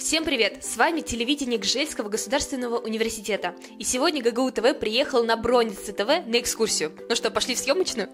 Всем привет! С вами телевидение Гжельского государственного университета. И сегодня ГГУ ТВ приехал на Броннице ТВ на экскурсию. Ну что, пошли в съемочную?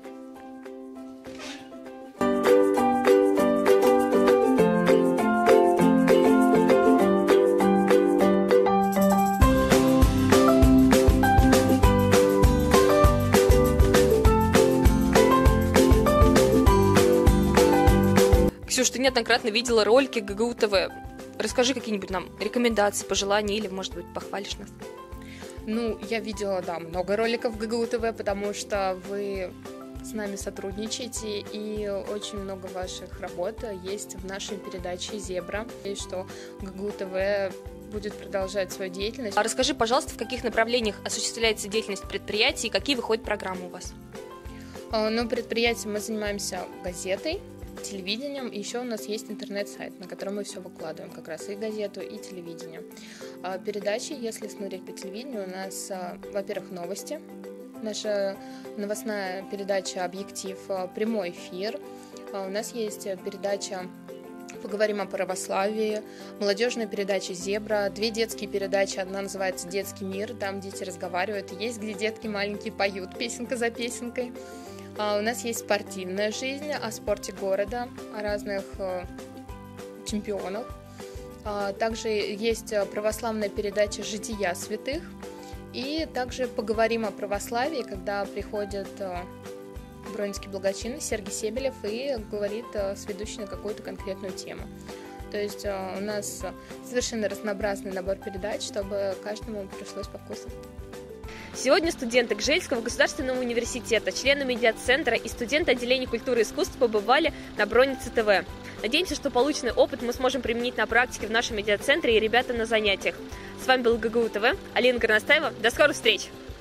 Ксюш, ты неоднократно видела ролики ГГУ ТВ. Расскажи какие-нибудь нам рекомендации, пожелания или, может быть, похвалишь нас. Ну, я видела, да, много роликов ГГУ ТВ, потому что вы с нами сотрудничаете, и очень много ваших работ есть в нашей передаче «Зебра», и что ГГУ ТВ будет продолжать свою деятельность. А расскажи, пожалуйста, в каких направлениях осуществляется деятельность предприятий и какие выходят программы у вас? Ну, предприятием мы занимаемся газетой, телевидением, и еще у нас есть интернет-сайт, на котором мы все выкладываем, как раз и газету, и телевидение. Передачи, если смотреть по телевидению, у нас, во-первых, новости, наша новостная передача «Объектив», прямой эфир, у нас есть передача «Поговорим о православии», молодежная передача «Зебра», две детские передачи, одна называется «Детский мир», там дети разговаривают, есть где детки маленькие поют песенка за песенкой. У нас есть спортивная жизнь, о спорте города, о разных чемпионах. Также есть православная передача «Жития святых». И также поговорим о православии, когда приходит броннический благочин Сергей Себелев и говорит с ведущей на какую-то конкретную тему. То есть у нас совершенно разнообразный набор передач, чтобы каждому пришлось по вкусу. Сегодня студенты Гжельского государственного университета, члены медиацентра и студенты отделения культуры и искусств побывали на Броннице ТВ. Надеемся, что полученный опыт мы сможем применить на практике в нашем медиацентре и ребята на занятиях. С вами был ГГУ ТВ, Алина Горностаева. До скорых встреч!